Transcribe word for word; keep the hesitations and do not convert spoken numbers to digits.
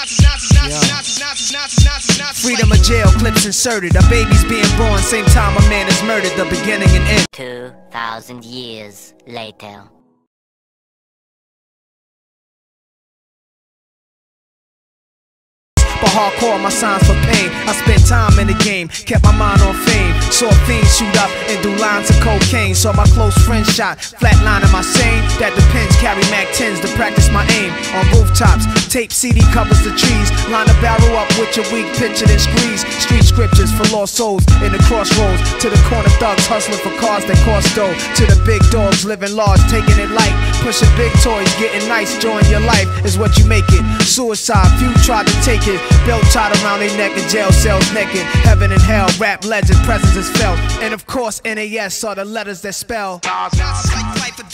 Freedom of jail, clips inserted. A baby's being born, same time a man is murdered. The beginning and end. Two thousand years later. But hardcore, my signs for pain. I spent time in the game, kept my mind on fame. Saw fiends shoot up and do lines of cocaine. Saw my close friend shot, flatlining my sane. That depends, carry Mac tens to practice my aim. On rooftops, tape C D covers the trees. Line a barrel up with your weak picture then squeeze. Street scriptures for lost souls in the crossroads. To the corner thugs hustling for cars that cost dough. To the big dogs living large, taking it light. Pushing big toys, getting nice, join your life is what you make it. Suicide, few tried to take it. Belt tied around their neck in jail cells naked. Heaven and hell, rap legend, presence is felt. And of course N A S are the letters that spell. Like life or